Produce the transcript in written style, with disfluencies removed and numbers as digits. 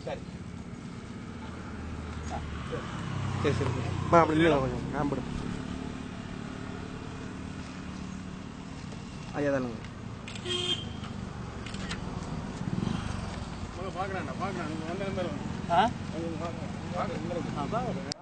சரி சரி சரி அப்படி இல்லை கொஞ்சம் காம்பிடு ஐயா தானுங்க பார்க்குறேன் நீங்கள் வந்த நம்பர் ஆ பார்க்குறேன்